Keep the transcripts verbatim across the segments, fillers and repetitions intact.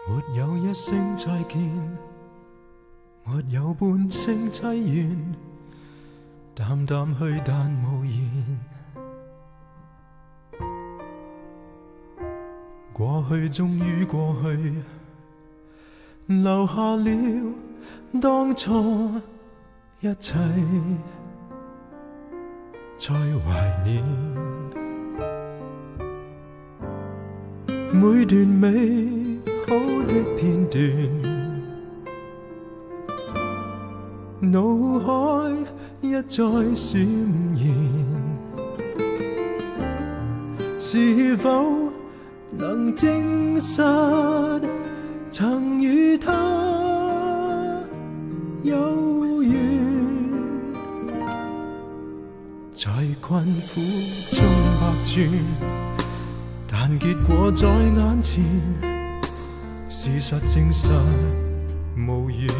沒有一聲再見，沒有半聲凄怨，淡淡去但無言。過去終於過去，留下了當初一切，再懷念每段美好的片段，腦海一再閃現，是否能證實曾與他有緣？在困苦中百轉，但結果在眼前，事實證實無緣。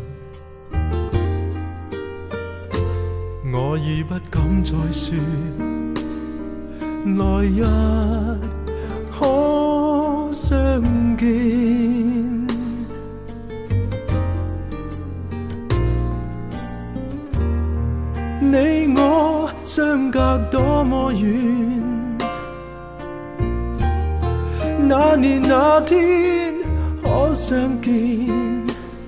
我已不敢再說，來日可相見。你我相隔多麼遠，那年那天可相見，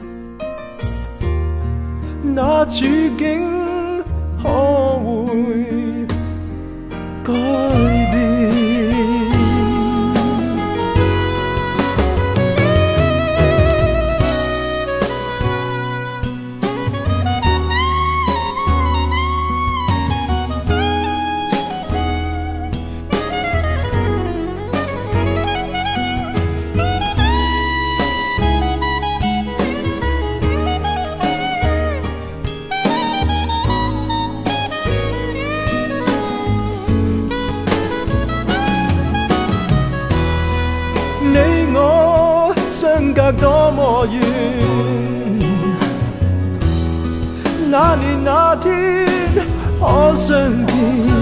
那處境可會改變？隔多麼遠，那年那天可相見，